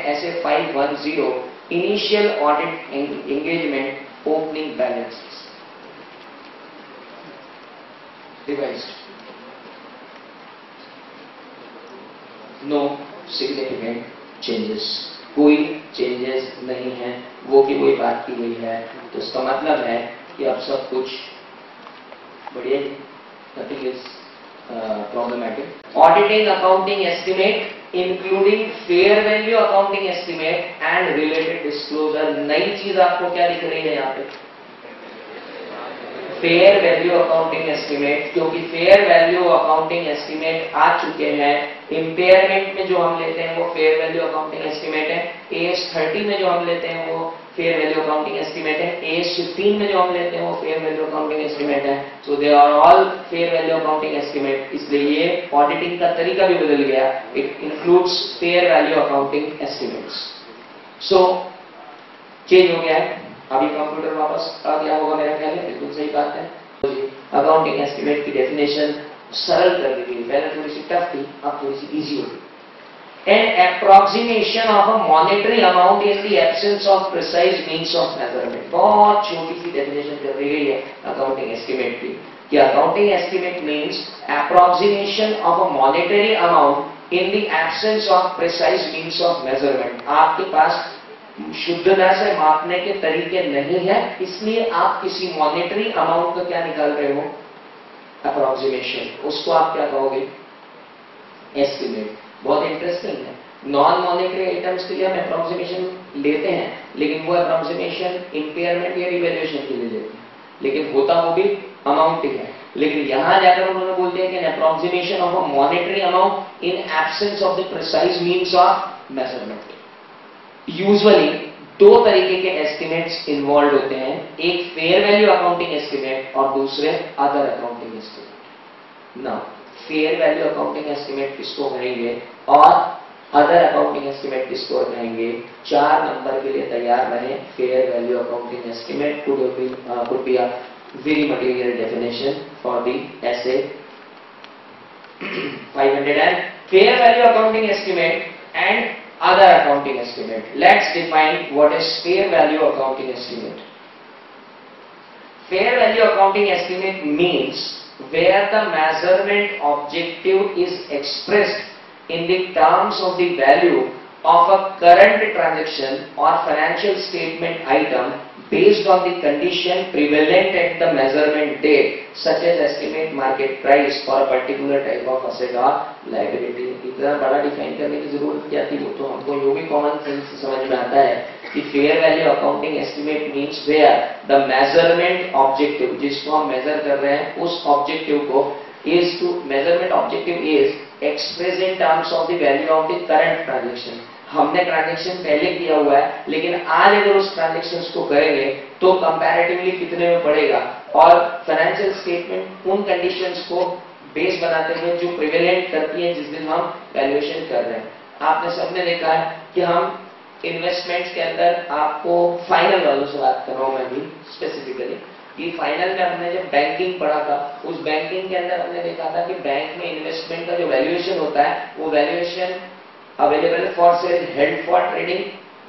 ऐसे 510 initial audit engagement opening balances revised, no significant changes, कोई changes नहीं है, वो की वही बात की गई है। तो इसका मतलब है कि अब सब कुछ बढ़िया, nothing is problematic. Auditing accounting estimate including fair value accounting estimate and related disclosure. नई चीज आपको क्या दिख रही है यहाँ पे? फेयर वैल्यू अकाउंटिंग एस्टिमेट, क्योंकि फेयर वैल्यू अकाउंटिंग एस्टिमेट आ चुके हैं। इंपेयरमेंट में जो हम लेते हैं वो फेयर वैल्यू अकाउंटिंग एस्टिमेट है। AS 30 में जो हम लेते हैं वो फेयर वैल्यू अकाउंटिंग एस्टिमेट है। AS 15 में जो हम लेते हैं वो फेयर वैल्यू अकाउंटिंग एस्टिमेट है। So they are all fair value accounting estimate. इसलिए ये ऑडिटिंग का तरीका भी बदल गया, it includes fair value accounting estimates. So change हो गया है। अभी कंप्यूटर वापस आ गया होगा मेरा ख्याल है, बिल्कुल सही बात है। अकाउंटिंग एस्टिमेट की डेफिनेशन सरल कर दी गई, पहले थोड़ी सी टफ थी, अब थोड़ी सी इजी हो गई। An approximation of a monetary amount in the absence of precise means of measurement। बहुत छोटी सी डेफिनेशन कर दी गई है अकाउंटिंग एस्टिमेट की, कि accounting estimate means approximation of a monetary amount in the absence of precise means of measurement। आपके पास शुद्धता से मापने के तरीके नहीं है, इसलिए आप किसी मॉनेटरी अमाउंट का क्या निकाल रहे हो? अप्रोक्सीमेशन। उसको आप क्या कहोगे? एस्टिमेट। बहुत इंटरेस्टिंग है। नॉन मॉनेटरी आइटम्स के लिए हम अप्रोक्सीमेशन लेते हैं, लेकिन वो अप्रोक्सीमेशन इंपेयरमेंट या रिवैल्यूएशन के लिए लेते हैं, लेकिन होता वो भी अमाउंट ही है। लेकिन यहां जाकर उन्होंने बोल दिया कि approximation of a monetary amount in absence of the precise means of measurement. Usually दो तरीके के एस्टिमेट्स इन्वॉल्व होते हैं, एक फेयर वैल्यू अकाउंटिंग एस्टिमेट और दूसरे other accounting estimate. Now fair value accounting estimate किसको कहेंगे और अदर अकाउंटिंग एस्टिमेट किसको कहेंगे? 4 नंबर के लिए तैयार रहे। Fair value accounting estimate could be a very material definition for the essay 500 and fair value accounting estimate and other accounting estimate. Let's define what is fair value accounting estimate. Fair value accounting estimate means where the measurement objective is expressed in the terms of the value of a current transaction or financial statement item based on the condition prevalent at the measurement date, such as estimate market price for a particular type of asset or liability। इतना बड़ा define करने की जरूरत क्या थी? वो तो हमको यूं भी कॉमन सेंस से समझ में आता है कि fair value accounting estimate means where the measurement objective, जिसको हम मेजर कर रहे हैं उस ऑब्जेक्टिव को is to measurement objective is express in terms of the value of the current transaction. हमने ट्रांजेक्शन पहले किया हुआ है, लेकिन आज अगर उस ट्रांजेक्शन को करेंगे तो कंपैरेटिवली कितने में पड़ेगा, और फाइनेंशियल स्टेटमेंट उन कंडीशंस को बेस बनाते हुए जो प्रिवेलेंट करती है जिस दिन हम वैल्यूएशन कर रहे हैं। आपने सबने देखा है कि हम इन्वेस्टमेंट्स के अंदर, आपको फाइनल वालों से बात कर रहा हूं मैं भी स्पेसिफिकली, कि फाइनल में हमने जब बैंकिंग पढ़ा था, उस बैंकिंग के अंदर हमने देखा था कि बैंक में इन्वेस्टमेंट का जो वैल्यूएशन होता है वो valuation available for sale, held for trading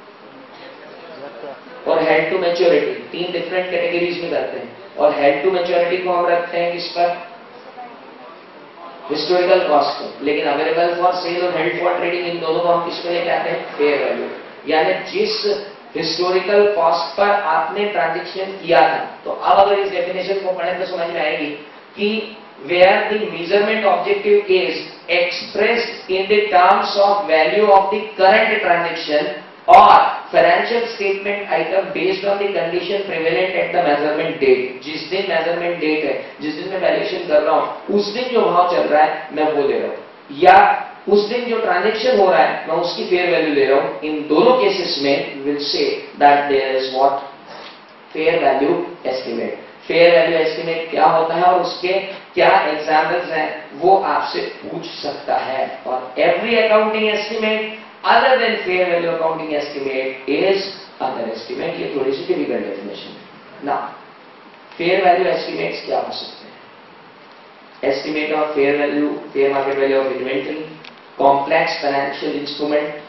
और held to maturity, 3 different categories में करते हैं। और हेल्ड टू मैच्योरिटी को हम रखते हैं किस पर? हिस्टोरिकल कॉस्ट पर। लेकिन अवेलेबल फॉर सेल और हेल्ड फॉर ट्रेडिंग, इन दोनों को हम किस पे लेके आते हैं? Fair value. यानी जिस हिस्टोरिकल कॉस्ट पर आपने ट्रांजेक्शन किया था। तो अब अगर इस डेफिनेशन को पढ़ें तो समझ में आएगी कि where the measurement objective is expressed in the terms of value of the current transaction or financial statement item based on the condition prevalent at the measurement date। जिस दिन measurement date है, जिस दिन मैं वैल्यूएशन कर रहा हूं, उस दिन जो भाव चल रहा है मैं वो दे रहा हूं, या उस दिन जो ट्रांजेक्शन हो रहा है मैं उसकी फेयर वैल्यू ले रहा हूं। इन दोनों केसेस में will say that there is what? Fair value estimate. Fair value estimate क्या होता है और उसके क्या एग्जाम्पल्स हैं वो आपसे पूछ सकता है। और every accounting estimate other than fair value accounting estimate is other estimate. ये थोड़ी सी डिफिकल्ट डेफिनेशन है ना। फेयर वैल्यू एस्टिमेट्स क्या हो सकते हैं? Estimate of fair value, fair market value of inventory, complex financial instrument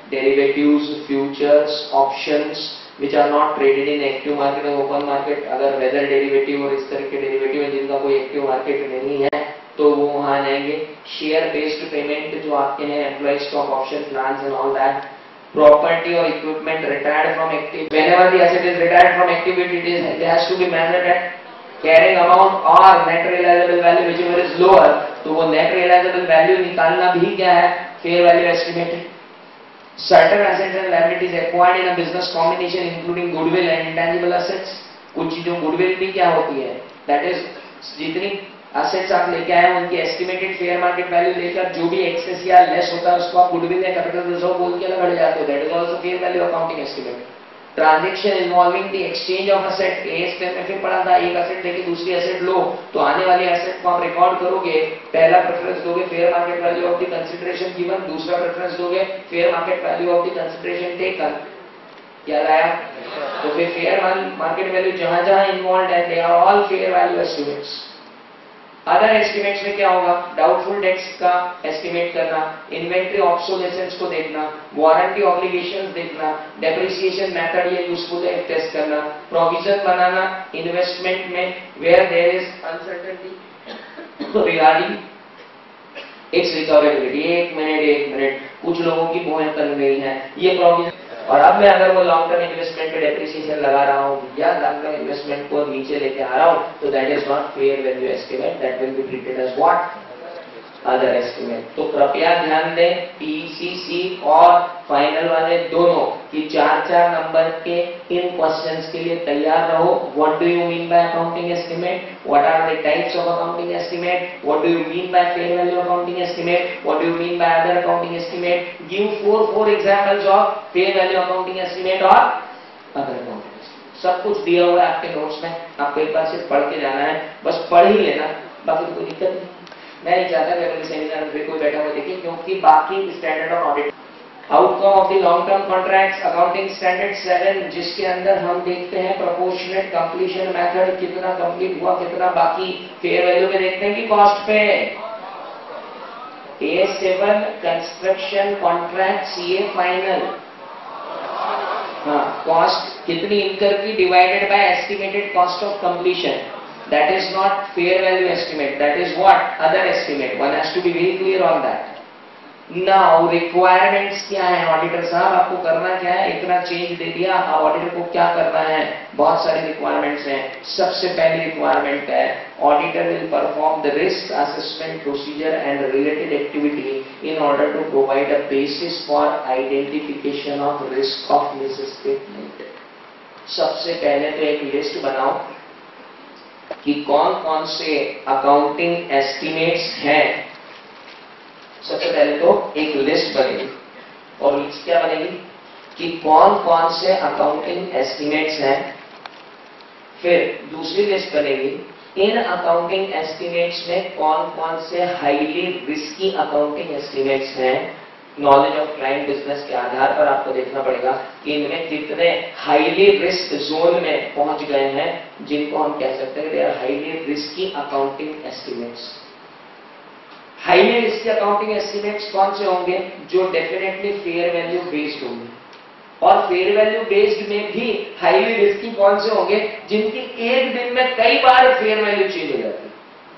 derivatives, futures, options which are not traded in active market और open market. अगर वेदर डेरिवेटिव और इस तरह के डेरिवेटिव है जिनका कोई एक्टिव मार्केट नहीं है तो वो वहां जाएंगे। शेयर बेस्ड पेमेंट जो आपके हैं, employ stock option plans and all that. Property और equipment retired from active, whenever the asset is retired from activity it has to be measured at carrying amount or net realizable value whichever is lower। तो वो net realizable value निकालना भी क्या है, fair value estimate है। Certain assets and liabilities acquired in a business combination including goodwill and intangible assets। कुछ चीजों goodwill भी क्या होती है, that is जितनी assets आप लेके आए उनकी estimated fair market value लेकर जो भी excess या less होता है उसको आप goodwill या capital reserve बोल के अलग हट जाते हो, that is also fair value accounting estimate। Transaction involving the exchange of asset, AS में फिर पढ़ा था, एक एसेट लेके दूसरी एसेट लो तो आने वाली एसेट को आप रिकॉर्ड करोगे, पहला प्रेफरेंस दोगे fair market value of the consideration given, दूसरा प्रेफरेंस दोगे fair market value of the consideration taken. क्या आया? तो फिर फेयर मार्केट वैल्यू जहां जहां इन्वॉल्व है they are all fair value estimates. Other estimates में क्या होगा, डाउटफुल डेट्स का एस्टिमेट करना, इन्वेंट्री ऑब्सोलेसेंस को देखना, वारंटी ऑब्लिगेशंस देखना, डेप्रिसिएशन मेथड या यूजफुल है टेस्ट करना, प्रोविजन बनाना इन्वेस्टमेंट में where there is uncertainty regarding its recoverability. एक मिनट, कुछ लोगों की भूएं कर गई हैं ये प्रोविजन। और अब मैं अगर वो लॉन्ग टर्म इन्वेस्टमेंट पे डेप्रिसिएशन लगा रहा हूँ या लॉन्ग टर्म इन्वेस्टमेंट को नीचे लेके आ रहा हूँ तो that is not fair value estimate, that will be treated as what, other estimate. तो कृपया ध्यान दें पीसीसी और फाइनल वाले दोनों कि 4-4 नंबर के इन क्वेश्चंस के लिए तैयार रहो। What do you mean by accounting estimate, what are the types of accounting estimate, what do you mean by fair value accounting estimate, what do you mean by other accounting estimate. Give 4 examples of fair value accounting estimate और other accounting estimate. सब कुछ दिया हुआ है आपके notes में, आपको एक बार सिर्फ पढ़ के जाना है, बस पढ़ ही लेना, बाकी कोई दिक्कत नहीं। मैं नहीं चाहता कि अगले सेमिनार में कोई बैठा हुआ देखे, क्योंकि बाकी standard of audit outcome of the long term contracts accounting standard 7 जिसके अंदर हम देखते हैं प्रोपोर्शनेट कंप्लीशन मेथड, कितना कंप्लीट हुआ कितना बाकी। फेयर वैल्यू में देखते हैं कि कॉस्ट पे। A7 construction contract CA final, हाँ कॉस्ट कितनी इनकर की divided by estimated cost of completion, that is not fair value estimate, that is what, other estimate। one has to be very clear on that। now requirements क्या है, auditor साहब आपको करना क्या है, इतना चेंज दे दिया, अब ऑडिटर को क्या करना है, बहुत सारी रिक्वायरमेंट्स हैं। सबसे पहली रिक्वायरमेंट है auditor will perform the risk assessment procedure and related activity in order to provide a basis for identification of risk of misstatement. सबसे पहले तो एक लिस्ट बनाओ कि कौन कौन से अकाउंटिंग एस्टिमेट्स हैं। सबसे पहले तो एक लिस्ट बनेगी, और लिस्ट क्या बनेगी कि कौन कौन से अकाउंटिंग एस्टिमेट्स हैं। फिर दूसरी लिस्ट बनेगी इन अकाउंटिंग एस्टिमेट्स में कौन कौन से हाईली रिस्की अकाउंटिंग एस्टिमेट्स हैं। नॉलेज ऑफ क्लाइंट बिजनेस के आधार पर आपको देखना पड़ेगा कि इनमें कितने हाईली रिस्क जोन में पहुंच गए हैं, जिनको हम कह सकते हैं they are highly risky accounting estimates. Highly risky accounting estimates कौन से होंगे, जो डेफिनेटली फेयर वैल्यू बेस्ड होंगे, और फेयर वैल्यू बेस्ड में भी हाईली रिस्की कौन से होंगे, जिनकी एक दिन में कई बार फेयर वैल्यू चेंज हो जाती है।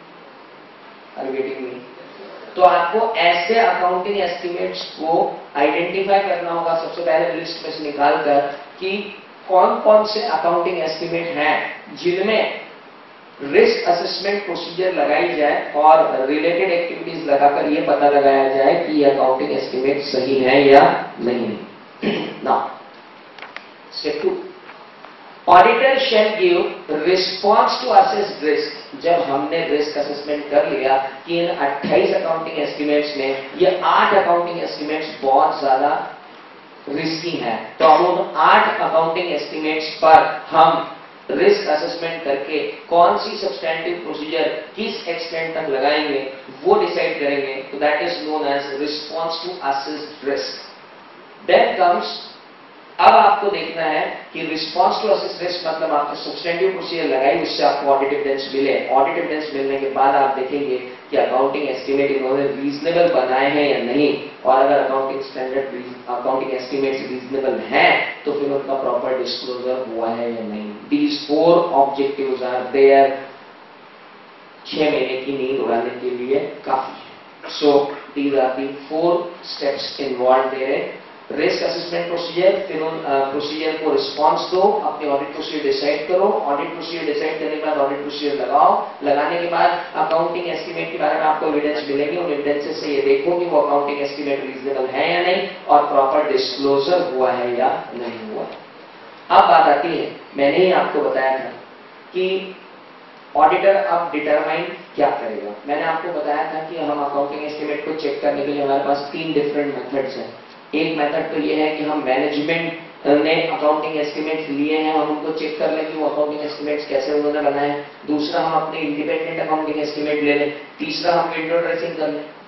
Are you getting me? तो आपको ऐसे अकाउंटिंग एस्टिमेट्स को आइडेंटिफाई करना होगा सबसे पहले लिस्ट में से निकालकर कि कौन कौन से अकाउंटिंग एस्टिमेट हैं जिनमें रिस्क असेसमेंट प्रोसीजर लगाई जाए और रिलेटेड एक्टिविटीज लगाकर यह पता लगाया जाए कि ये अकाउंटिंग एस्टिमेट सही है या नहीं। Now step 2, auditor shall give response to assess risk. जब हमने रिस्क असेसमेंट कर लिया कि इन 28 अकाउंटिंग एस्टिमेट्स में ये 8 अकाउंटिंग एस्टिमेट्स बहुत ज्यादा रिस्की हैं, तो अब उन 8 अकाउंटिंग एस्टिमेट्स पर हम रिस्क असेसमेंट करके कौन सी सब्सटैंटिव प्रोसीजर किस एक्सटेंट तक लगाएंगे वो डिसाइड करेंगे। तो that is known as response to assessed risk. Then comes, अब आपको देखना है कि रिस्पॉन्स टू असेस्ड रिस्क मतलब आपने सब्सटैंटिव प्रोसीजर लगाई, उससे आपको ऑडिट एविडेंस मिले। ऑडिट एविडेंस मिलने के बाद आप देखेंगे कि अकाउंटिंग एस्टिमेट इन्होंने रीजनेबल बनाए हैं या नहीं, और अगर accounting standard accounting estimates reasonable हैं तो फिर उनका प्रॉपर डिस्क्लोजर हुआ है या नहीं। These 4 objectives are there. 6 महीने की नींद उड़ाने के लिए काफी है। So these are the 4 steps involve there. Risk assessment procedure, फिर उन प्रोसीजर को रिस्पॉन्स दो, अपने ऑडिट प्रोसीजर डिसाइड करो, ऑडिट प्रोसीजर डिसाइड करने के बाद ऑडिट प्रोसीजर लगाओ, लगाने के बाद अकाउंटिंग एस्टिमेट के बारे में आपको एविडेंस मिलेंगे, उन एविडेंसेस से ये देखो कि वो अकाउंटिंग एस्टिमेट रीजनेबल है या नहीं और प्रॉपर डिस्क्लोजर हुआ है या नहीं हुआ। अब बात आती है, मैंने ही आपको बताया था कि ऑडिटर अब डिटरमाइन क्या करेगा। मैंने आपको बताया था कि हम अकाउंटिंग एस्टिमेट को चेक करने के लिए हमारे पास 3 डिफरेंट मेथड्स हैं। एक मेथड तो ये है कि हम मैनेजमेंट ने अकाउंटिंग एस्टिमेट्स लिए हैं, हम उनको चेक कर लें कि वो अकाउंटिंग एस्टिमेट्स कैसे उन्होंने बनाए हैं। दूसरा, हम अपने इंडिपेंडेंट अकाउंटिंग एस्टिमेट ले लें। तीसरा, हम विंडो ड्रेसिंग कर लें।